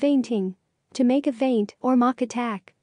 Feinting. To make a feint or mock attack.